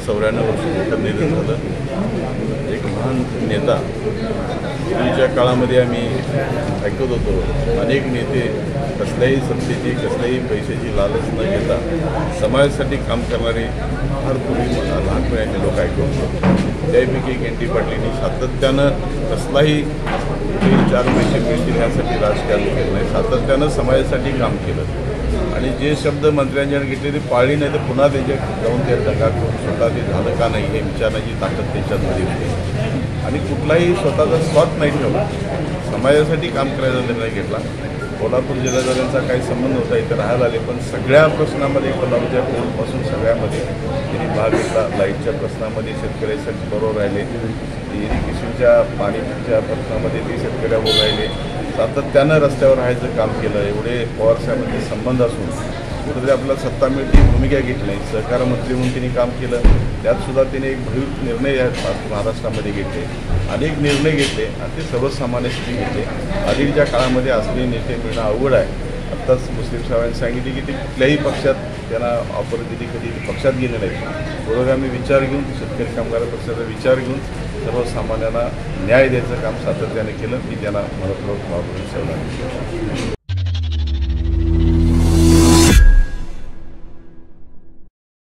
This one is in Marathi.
94 वर्षाचं निधन झालं। एक महान नेता। पूर्वीच्या काळामध्ये आम्ही ऐकत होतो अनेक नेते कसल्याही सत्तेची कसल्याही पैशाची लालच न घेता समाजासाठी काम करणारे फार पूर्वी लहानपणी आम्ही लोक ऐकत होतो। त्यापैकी एक NT पाटलांनी सातत्यानं कसलाही चार पैसे मिळतील यासाठी राजकारण केलं नाही, सातत्यानं समाजासाठी काम केलं आणि जे शब्द मंत्र्यांच्या घेतले ते पाळली नाही तर पुन्हा त्याच्या जाऊन त्या दंगा करून स्वतः ते झालं का नाही हे विचारण्याची ताकद त्याच्यामध्ये होती आणि कुठलाही स्वतःचा स्वार्थ नाही ठेवला, समाजासाठी काम करायचा निर्णय घेतला। कोल्हापूर जिल्हाधिकाऱ्यांचा काही संबंध होता, इथे राहायला आले, पण सगळ्या प्रश्नामध्ये कोल्हापूरच्या पूलपासून सगळ्यामध्ये त्यांनी भाग घेतला। लाईटच्या प्रश्नामध्ये शेतकऱ्यासाठी बरोबर राहिले, इरिगेशनच्या पाणीच्या प्रश्नामध्ये ते शेतकऱ्यावर राहिले, सातत्यानं रस्त्यावर राहायचं काम केलं। एवढे पवारसाहेबांचे संबंध असून कुठेतरी आपल्याला सत्ता मिळती भूमिका घेतली नाही, सहकार मंत्री म्हणून त्यांनी काम केलं। त्यातसुद्धा त्यांनी एक भरीव निर्णय या महाराष्ट्रामध्ये घेतले, अनेक निर्णय घेतले आणि ते सर्वसामान्यांसाठी घेतले। अलीच्या काळामध्ये असलेले नेते मिळणं अवघड आहे। आत्ताच मुस्लिम साहेबांनी सांगितले की ते कुठल्याही पक्षात त्यांना ऑफर दिली, कधी पक्षात गेले नाही। पुरोगामी विचार घेऊन शेतकरी कामगार पक्षाचा विचार घेऊन सर्वसामान्यांना न्याय द्यायचं काम सातत्याने केलं। मी त्यांना मनपूर्वक सेवा